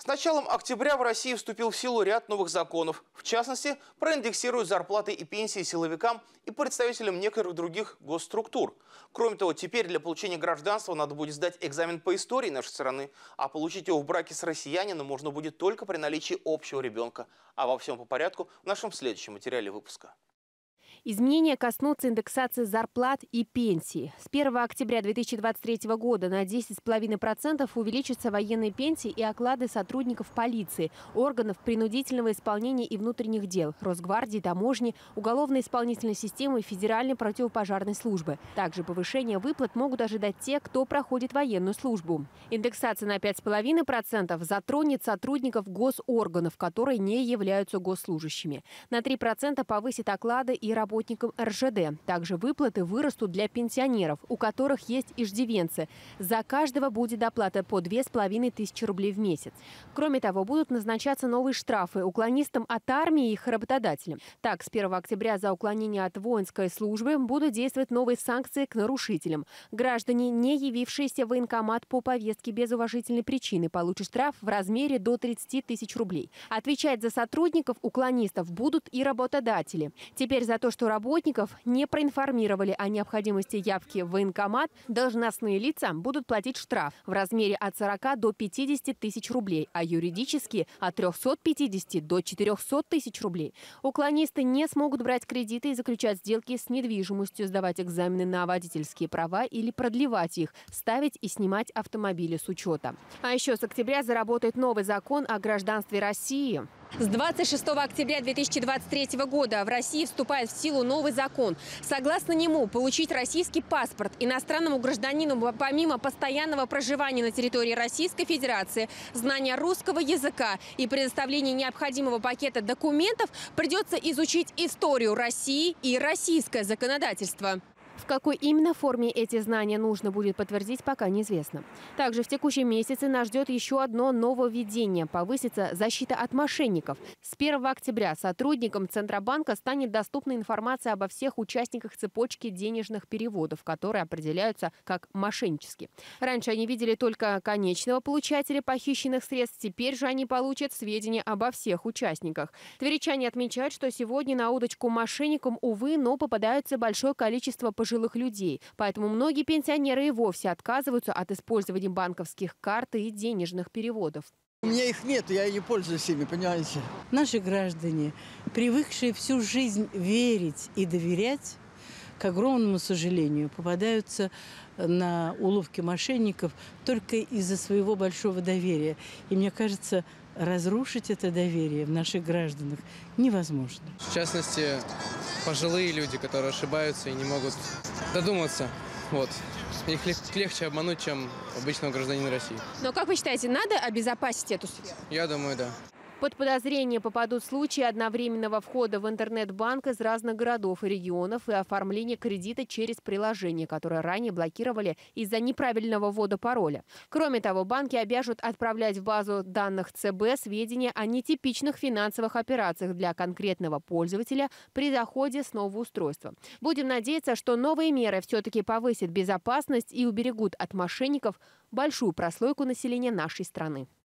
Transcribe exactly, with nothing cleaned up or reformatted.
С началом октября в России вступил в силу ряд новых законов. В частности, проиндексируют зарплаты и пенсии силовикам и представителям некоторых других госструктур. Кроме того, теперь для получения гражданства надо будет сдать экзамен по истории нашей страны, а получить его в браке с россиянином можно будет только при наличии общего ребенка. А во всем по порядку в нашем следующем материале выпуска. Изменения коснутся индексации зарплат и пенсий. С первого октября две тысячи двадцать третьего года на десять целых пять десятых процента увеличатся военные пенсии и оклады сотрудников полиции, органов принудительного исполнения и внутренних дел, Росгвардии, таможни, уголовно-исполнительной системы и Федеральной противопожарной службы. Также повышение выплат могут ожидать те, кто проходит военную службу. Индексация на пять целых пять десятых процента затронет сотрудников госорганов, которые не являются госслужащими. На три процента повысит оклады и работникам эр жэ дэ. Также выплаты вырастут для пенсионеров, у которых есть иждивенцы. За каждого будет доплата по две с половиной тысячи рублей в месяц. Кроме того, будут назначаться новые штрафы уклонистам от армии и их работодателям. Так, с первого октября за уклонение от воинской службы будут действовать новые санкции к нарушителям. Граждане, не явившиеся в военкомат по повестке без уважительной причины, получат штраф в размере до тридцати тысяч рублей. Отвечать за сотрудников уклонистов будут и работодатели. Теперь за то, что работников не проинформировали о необходимости явки в военкомат, должностные лица будут платить штраф в размере от сорока до пятидесяти тысяч рублей, а юридические – от трёхсот пятидесяти до четырёхсот тысяч рублей. Уклонисты не смогут брать кредиты и заключать сделки с недвижимостью, сдавать экзамены на водительские права или продлевать их, ставить и снимать автомобили с учета. А еще с октября заработает новый закон о гражданстве России. С двадцать шестого октября две тысячи двадцать третьего года в России вступает в силу новый закон. Согласно нему, получить российский паспорт иностранному гражданину помимо постоянного проживания на территории Российской Федерации, знания русского языка и предоставления необходимого пакета документов придется изучить историю России и российское законодательство. В какой именно форме эти знания нужно будет подтвердить, пока неизвестно. Также в текущем месяце нас ждет еще одно нововведение – повысится защита от мошенников. С первого октября сотрудникам Центробанка станет доступна информация обо всех участниках цепочки денежных переводов, которые определяются как мошеннические. Раньше они видели только конечного получателя похищенных средств, теперь же они получат сведения обо всех участниках. Тверичане отмечают, что сегодня на удочку мошенникам, увы, но попадается большое количество пожилых людей. Поэтому многие пенсионеры и вовсе отказываются от использования банковских карт и денежных переводов. У меня их нет, я не пользуюсь ими, понимаете? Наши граждане, привыкшие всю жизнь верить и доверять, к огромному сожалению, попадаются на уловки мошенников только из-за своего большого доверия. И мне кажется, разрушить это доверие в наших гражданах невозможно. В частности, пожилые люди, которые ошибаются и не могут додуматься. Вот. Их легче обмануть, чем обычного гражданина России. Но как вы считаете, надо обезопасить эту сферу? Я думаю, да. Под подозрение попадут случаи одновременного входа в интернет-банк из разных городов и регионов и оформления кредита через приложение, которое ранее блокировали из-за неправильного ввода пароля. Кроме того, банки обяжут отправлять в базу данных цэ бэ сведения о нетипичных финансовых операциях для конкретного пользователя при заходе с нового устройства. Будем надеяться, что новые меры все-таки повысят безопасность и уберегут от мошенников большую прослойку населения нашей страны.